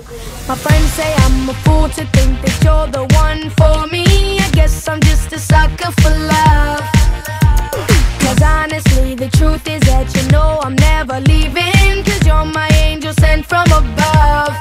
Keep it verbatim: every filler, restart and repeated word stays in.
My friends say I'm a fool to think that you're the one for me. I guess I'm just a sucker for love. Cause honestly, the truth is that you know I'm never leaving. Cause you're my angel sent from above.